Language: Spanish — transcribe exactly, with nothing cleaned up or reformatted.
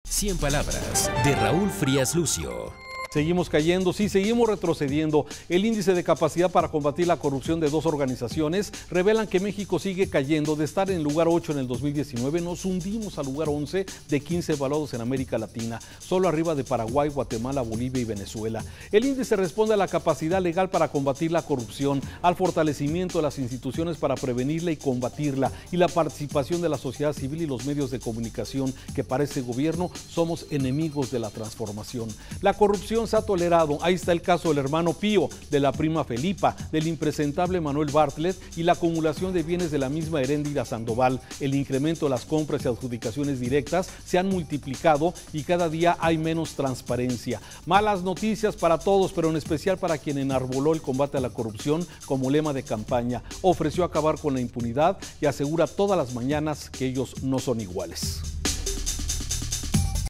cien palabras de Raúl Frías Lucio. Seguimos cayendo, sí, seguimos retrocediendo. El índice de capacidad para combatir la corrupción de dos organizaciones revelan que México sigue cayendo. De estar en el lugar ocho en el dos mil diecinueve, nos hundimos al lugar once de quince evaluados en América Latina, solo arriba de Paraguay, Guatemala, Bolivia y Venezuela. El índice responde a la capacidad legal para combatir la corrupción, al fortalecimiento de las instituciones para prevenirla y combatirla, y la participación de la sociedad civil y los medios de comunicación, que para este gobierno somos enemigos de la transformación. La corrupción se ha tolerado. Ahí está el caso del hermano Pío, de la prima Felipa, del impresentable Manuel Bartlett y la acumulación de bienes de la misma Heréndira Sandoval. El incremento de las compras y adjudicaciones directas se han multiplicado y cada día hay menos transparencia. Malas noticias para todos, pero en especial para quien enarboló el combate a la corrupción como lema de campaña. Ofreció acabar con la impunidad y asegura todas las mañanas que ellos no son iguales.